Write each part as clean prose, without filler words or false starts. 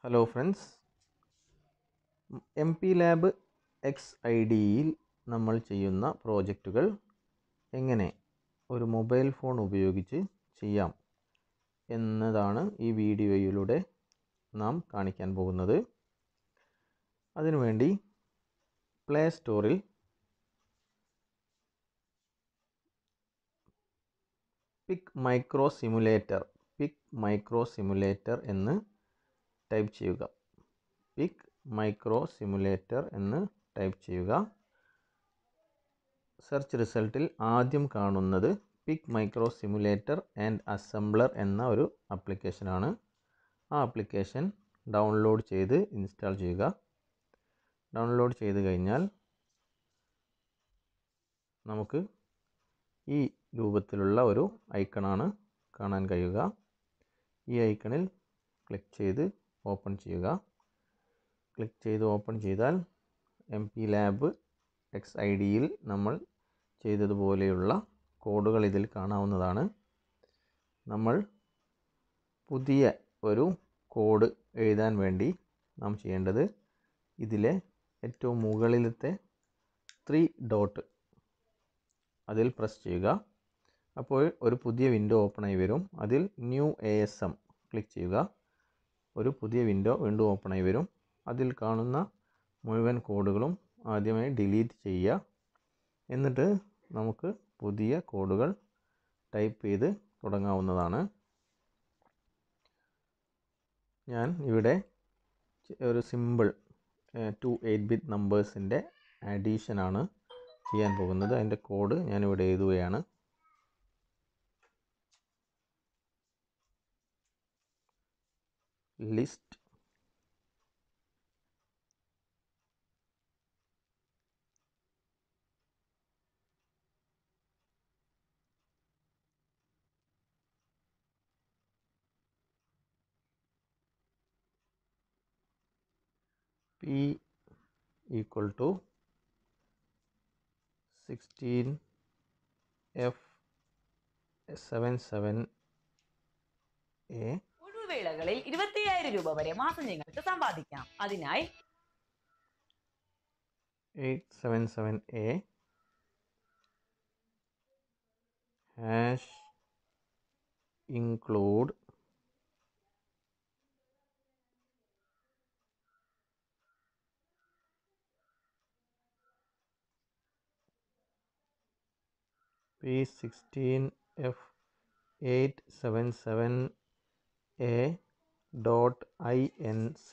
Hello friends, MPLAB XIDയിൽ നമ്മൾ ചെയ്യുന്ന പ്രോജക്റ്റുകൾ എങ്ങനെ ഒരു മൊബൈൽ ഫോൺ ഉപയോഗിച്ച് ചെയ്യാം എന്നതാണ് ഈ വീഡിയോയിലൂടെ നാം കാണിക്കാൻ പോകുന്നത്. അതിനുവേണ്ടി പ്ലേ സ്റ്റോറിൽ പിക് മൈക്രോ സിമുലേറ്റർ എന്ന് ടൈപ്പ് ചെയ്യുക. പിക് മൈക്രോ സിമുലേറ്റർ എന്ന് ടൈപ്പ് ചെയ്യുക. സെർച്ച് റിസൾട്ടിൽ ആദ്യം കാണുന്നത് PIC micro simulator and assembler എന്ന ഒരു ആപ്ലിക്കേഷനാണ്. ആ ആപ്ലിക്കേഷൻ ഡൗൺലോഡ് ചെയ്ത് ഇൻസ്റ്റാൾ ചെയ്യുക. ഡൗൺലോഡ് ചെയ്ത് കഴിഞ്ഞാൽ നമുക്ക് ഈ രൂപത്തിലുള്ള ഒരു ഐക്കണാണ് കാണാൻ കഴിയുക. ഈ ഐക്കണിൽ ക്ലിക്ക് ചെയ്ത് ഓപ്പൺ ചെയ്യുക. ക്ലിക്ക് ചെയ്ത് ഓപ്പൺ ചെയ്താൽ MPLAB XIDയിൽ നമ്മൾ ചെയ്തതുപോലെയുള്ള കോഡുകൾ ഇതിൽ കാണാവുന്നതാണ്. നമ്മൾ പുതിയ ഒരു കോഡ് എഴുതാൻ വേണ്ടി നാം ചെയ്യേണ്ടത് ഇതിലെ ഏറ്റവും മുകളിലത്തെ 3 ഡോട്ട് അതിൽ പ്രസ് ചെയ്യുക. അപ്പോൾ ഒരു പുതിയ വിൻഡോ ഓപ്പണായി വരും. അതിൽ ന്യൂ ASM ക്ലിക്ക് ചെയ്യുക. ഒരു പുതിയ വിൻഡോ വീണ്ടും ഓപ്പണായി വരും. അതിൽ കാണുന്ന മുഴുവൻ കോഡുകളും ആദ്യമായി ഡിലീറ്റ് ചെയ്യുക. എന്നിട്ട് നമുക്ക് പുതിയ കോഡുകൾ ടൈപ്പ് ചെയ്ത് തുടങ്ങാവുന്നതാണ്. ഞാൻ ഇവിടെ ഒരു സിമ്പിൾ 2 8-ബിറ്റ് നമ്പേഴ്സിൻ്റെ അഡീഷനാണ് ചെയ്യാൻ പോകുന്നത്. അതിൻ്റെ കോഡ് ഞാനിവിടെ എഴുതുകയാണ്. List P equal to 16F77A. ഒഴിവുവേളകളിൽ 25,000 രൂപ വരെ മാസം നിങ്ങൾക്ക് സമ്പാദിക്കാം. അതിനായി 877A hash include P16F877A dot INC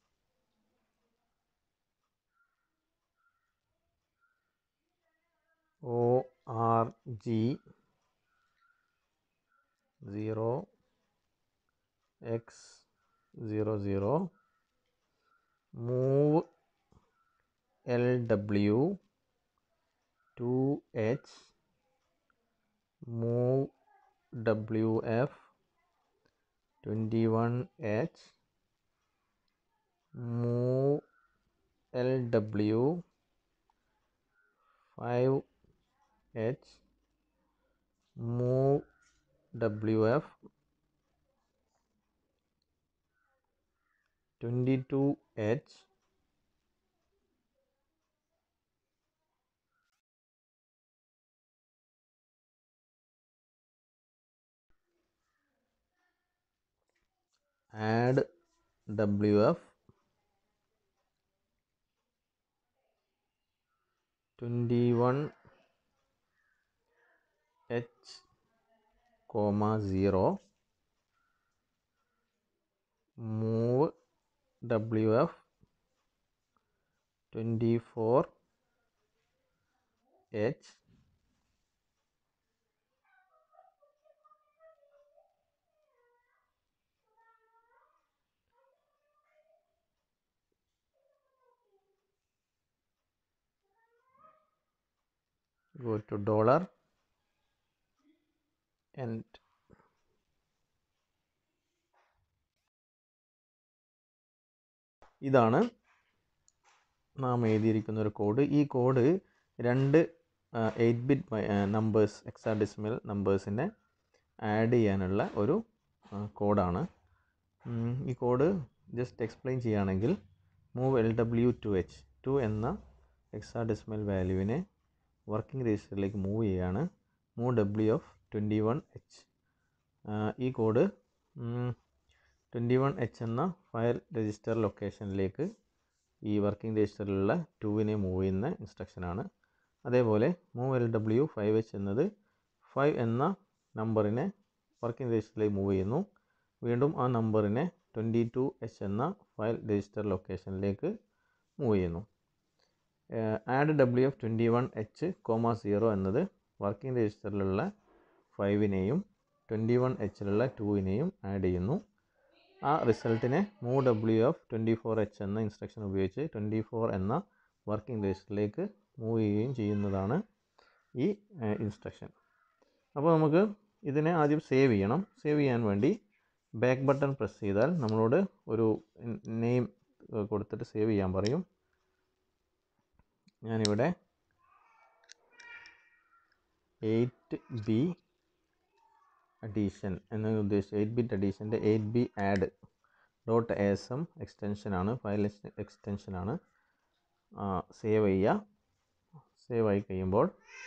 ORG 0x00 move LW 2H move WF 21H move LW 5H move WF 22H add WF 21H, 0 move WF 24H go to dollar and ഇതാണ് നാം എഴുതിയിരിക്കുന്ന ഒരു കോഡ്. ഈ code 2 8-ബിറ്റ് numbers hexadecimal നമ്പേഴ്സിനെ add ചെയ്യാനുള്ള ഒരു കോഡാണ്. ഈ കോഡ് ജസ്റ്റ് എക്സ്പ്ലെയിൻ ചെയ്യുകയാണെങ്കിൽ മൂവ് LW2H 2 എന്ന ഹെക്സാഡെസിമൽ വാല്യൂവിനെ വർക്കിംഗ് രജിസ്റ്ററിലേക്ക് മൂവ് ചെയ്യുകയാണ്. Move W(21H). ഈ കോഡ് 21H എന്ന ഫയൽ രജിസ്റ്റർ ലൊക്കേഷനിലേക്ക് ഈ വർക്കിംഗ് രജിസ്റ്ററിലുള്ള 2വിനെ മൂവ് ചെയ്യുന്ന ഇൻസ്ട്രക്ഷനാണ്. അതേപോലെ മൂവ് LW5H എന്നത് 5 എന്ന നമ്പറിനെ വർക്കിംഗ് രജിസ്റ്ററിലേക്ക് മൂവ് ചെയ്യുന്നു. വീണ്ടും ആ നമ്പറിനെ 22H എന്ന ഫയൽ രജിസ്റ്റർ ലൊക്കേഷനിലേക്ക് മൂവ് ചെയ്യുന്നു. ആഡ് WF21H, 0 എന്നത് വർക്കിംഗ് രജിസ്റ്ററിലുള്ള 5നെയും 21Hലുള്ള 2വിനെയും ആഡ് ചെയ്യുന്നു. ആ റിസൾട്ടിനെ മൂവ് WF24H എന്ന ഇൻസ്ട്രക്ഷൻ ഉപയോഗിച്ച് 24 എന്ന വർക്കിംഗ് രജിസ്റ്ററിലേക്ക് മൂവ് ചെയ്യുകയും ചെയ്യുന്നതാണ് ഈ ഇൻസ്ട്രക്ഷൻ. അപ്പോൾ നമുക്ക് ഇതിനെ ആദ്യം സേവ് ചെയ്യണം. സേവ് ചെയ്യാൻ വേണ്ടി ബാക്ക് ബട്ടൺ പ്രസ് ചെയ്താൽ നമ്മളോട് ഒരു നെയിം കൊടുത്തിട്ട് സേവ് ചെയ്യാൻ പറയും. ഞാനിവിടെ 8B അഡീഷൻ എന്ന് ഉദ്ദേശിച്ച് 8-bit അഡീഷൻ്റെ 8B ആഡ് .asm എക്സ്റ്റൻഷനാണ്, ഫയൽ എക്സ്റ്റൻഷനാണ്. സേവ് ചെയ്യുക. സേവ് ആയി കഴിയുമ്പോൾ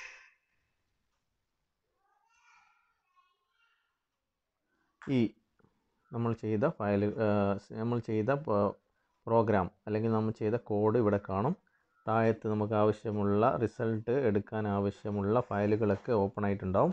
ഈ നമ്മൾ ചെയ്ത പ്രോഗ്രാം അല്ലെങ്കിൽ നമ്മൾ ചെയ്ത കോഡ് ഇവിടെ കാണും. താഴത്ത് നമുക്ക് ആവശ്യമുള്ള റിസൾട്ട് എടുക്കാൻ ആവശ്യമുള്ള ഫയലുകളൊക്കെ ഓപ്പൺ ആയിട്ടുണ്ടാവും.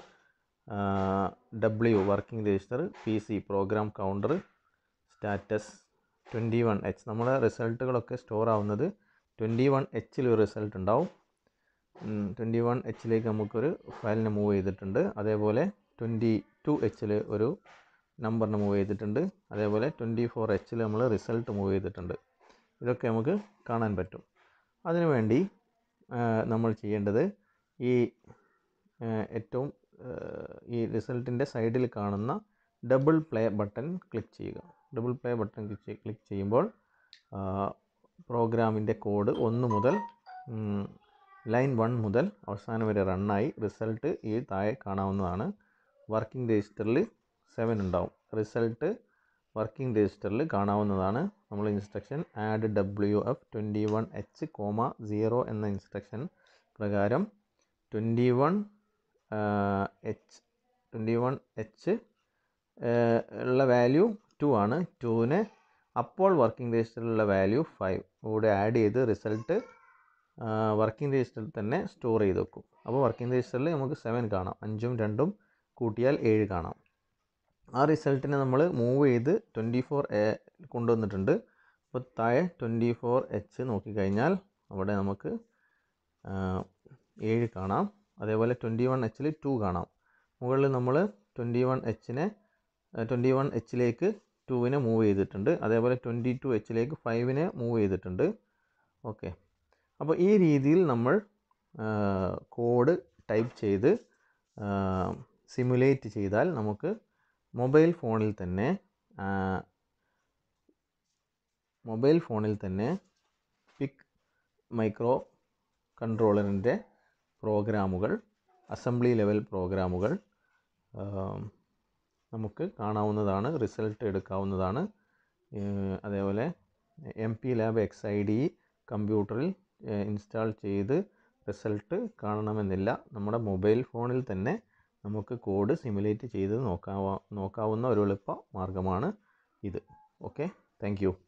W working register, PC program counter, status, 21H നമ്മുടെ റിസൾട്ടുകളൊക്കെ സ്റ്റോർ ആവുന്നത് 21Hൽ ഒരു റിസൾട്ട് ഉണ്ടാവും. 21Hലേക്ക് നമുക്കൊരു ഫയലിനെ മൂവ് ചെയ്തിട്ടുണ്ട്. അതേപോലെ 22Hൽ ഒരു നമ്പറിനെ മൂവ് ചെയ്തിട്ടുണ്ട്. അതേപോലെ 24Hൽ നമ്മൾ റിസൾട്ട് മൂവ് ചെയ്തിട്ടുണ്ട്. ഇതൊക്കെ നമുക്ക് കാണാൻ പറ്റും. അതിനുവേണ്ടി നമ്മൾ ചെയ്യേണ്ടത് ഈ ഏറ്റവും ഈ റിസൾട്ടിൻ്റെ സൈഡിൽ കാണുന്ന ഡബിൾ പ്ലേ ബട്ടൺ ക്ലിക്ക് ചെയ്യുക. ഡബിൾ പ്ലേ ബട്ടൺ ക്ലിക്ക് ചെയ്യുമ്പോൾ പ്രോഗ്രാമിൻ്റെ കോഡ് 1 മുതൽ ലൈൻ 1 മുതൽ അവസാനം വരെ റണ്ണായി റിസൾട്ട് ഈ താഴെ കാണാവുന്നതാണ്. വർക്കിംഗ് രജിസ്റ്ററിൽ 7 ഉണ്ടാവും. റിസൾട്ട് വർക്കിംഗ് രജിസ്റ്ററിൽ കാണാവുന്നതാണ്. നമ്മൾ ഇൻസ്ട്രക്ഷൻ ആഡ് WF21H, 0 എന്ന ഇൻസ്ട്രക്ഷൻ പ്രകാരം 21H ഉള്ള വാല്യൂ 2 ആണ്. 2നെ അപ്പോൾ വർക്കിംഗ് രജിസ്റ്ററിലുള്ള വാല്യൂ 5 കൂടെ ആഡ് ചെയ്ത് റിസൾട്ട് വർക്കിംഗ് രജിസ്റ്ററിൽ തന്നെ സ്റ്റോർ ചെയ്ത് വെക്കും. അപ്പോൾ വർക്കിംഗ് രജിസ്റ്ററിൽ നമുക്ക് 7 കാണാം. 5ഉം 2ഉം കൂട്ടിയാൽ 7 കാണാം. ആ റിസൾട്ടിനെ നമ്മൾ മൂവ് ചെയ്ത് 24A കൊണ്ടുവന്നിട്ടുണ്ട്. അപ്പോൾ താഴെ 24H നോക്കിക്കഴിഞ്ഞാൽ അവിടെ നമുക്ക് 7 കാണാം. അതേപോലെ 21Hൽ 2 കാണാം. മുകളിൽ നമ്മൾ 21Hലേക്ക് 2വിനെ മൂവ് ചെയ്തിട്ടുണ്ട്. അതേപോലെ 22Hലേക്ക് 5നെ മൂവ് ചെയ്തിട്ടുണ്ട്. ഓക്കെ, അപ്പോൾ ഈ രീതിയിൽ നമ്മൾ കോഡ് ടൈപ്പ് ചെയ്ത് സിമുലേറ്റ് ചെയ്താൽ നമുക്ക് മൊബൈൽ ഫോണിൽ തന്നെ പിക് മൈക്രോ കൺട്രോളറിൻ്റെ പ്രോഗ്രാമുകൾ, അസംബ്ലി ലെവൽ പ്രോഗ്രാമുകൾ നമുക്ക് കാണാവുന്നതാണ്, റിസൾട്ട് എടുക്കാവുന്നതാണ്. അതേപോലെ MPLAB XIDE കമ്പ്യൂട്ടറിൽ ഇൻസ്റ്റാൾ ചെയ്ത് റിസൾട്ട് കാണണമെന്നില്ല. നമ്മുടെ മൊബൈൽ ഫോണിൽ തന്നെ നമുക്ക് കോഡ് സിമുലേറ്റ് ചെയ്ത് നോക്കാവുന്ന ഒരു എളുപ്പ മാർഗ്ഗമാണ് ഇത്. Okay, thank U.